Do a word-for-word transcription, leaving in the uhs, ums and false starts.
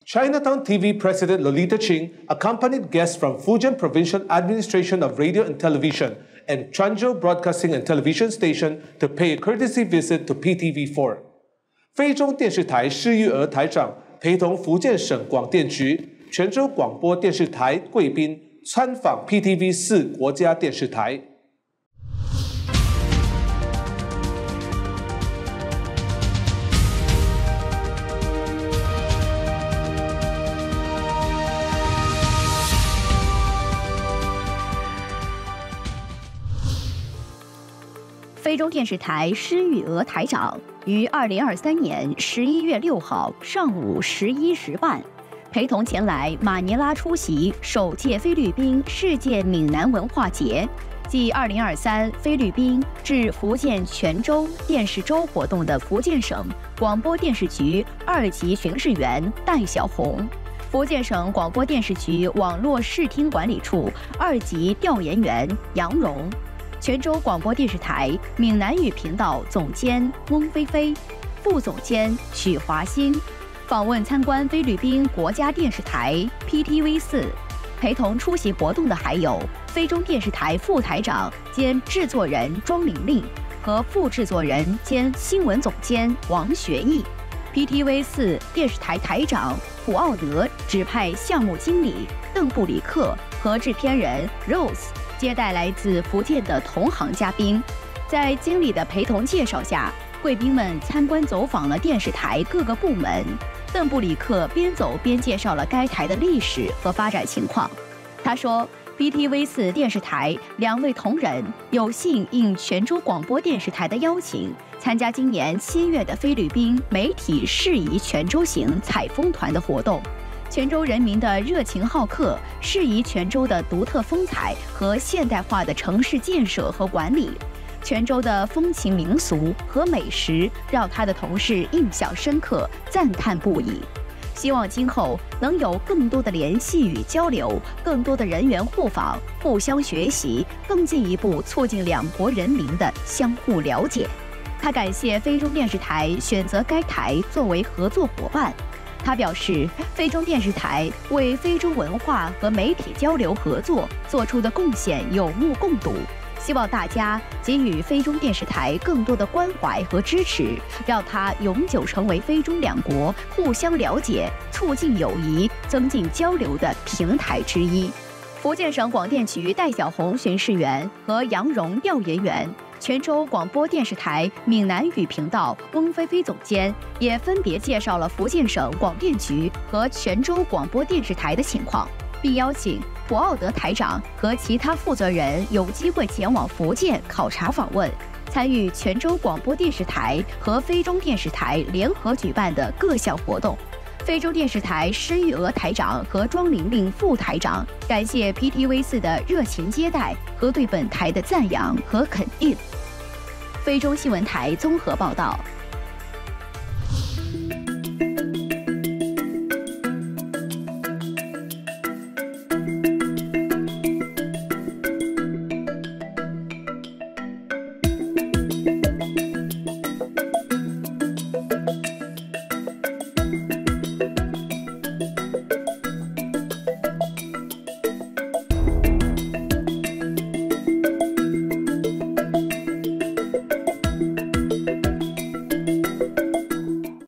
Chinatown T V President Lolita Ching accompanied guests from Fujian Provincial Administration of Radio and Television and Quanzhou Broadcasting and Television Station to pay a courtesy visit to P T V four. 非中电视台施玉娥台长陪同福建省广电局、泉州广播电视台贵宾参访 P T V 四国家电视台。 非中电视台施玉娥台长于二零二三年十一月六号上午十一时半，陪同前来马尼拉出席首届菲律宾世界闽南文化节暨二零二三菲律宾至福建泉州电视周活动的福建省广播电视局二级巡视员戴小红、福建省广播电视局网络视听管理处二级调研员杨荣、泉州广播电视台闽南语频道总监翁菲菲、副总监许华兴访问参观菲律宾国家电视台 P T V 四，陪同出席活动的还有非中电视台副台长兼制作人庄玲玲和副制作人兼新闻总监王学义。P T V 四电视台台长普奥德指派项目经理邓布里克和制片人 Rose 接待来自福建的同行嘉宾，在经理的陪同介绍下，贵宾们参观走访了电视台各个部门。邓布里克边走边介绍了该台的历史和发展情况。他说 ，P T V 四电视台两位同仁有幸应泉州广播电视台的邀请，参加今年七月的菲律宾媒体适宜泉州行采风团的活动。泉州人民的热情好客，适宜泉州的独特风采和现代化的城市建设和管理，泉州的风情民俗和美食让他的同事印象深刻，赞叹不已。希望今后能有更多的联系与交流，更多的人员互访，互相学习，更进一步促进两国人民的相互了解。他感谢非中电视台选择该台作为合作伙伴。他表示，非中电视台为非中文化和媒体交流合作做出的贡献有目共睹，希望大家给予非中电视台更多的关怀和支持，让它永久成为非中两国互相了解、促进友谊、增进交流的平台之一。福建省广电局戴小红巡视员和杨荣调研员，泉州广播电视台闽南语频道翁菲菲总监也分别介绍了福建省广电局和泉州广播电视台的情况，并邀请普奥德台长和其他负责人有机会前往福建考察访问，参与泉州广播电视台和非中电视台联合举办的各项活动。非中电视台施玉娥台长和庄玲玲副台长感谢 P T V 四的热情接待和对本台的赞扬和肯定。非中新闻台综合报道。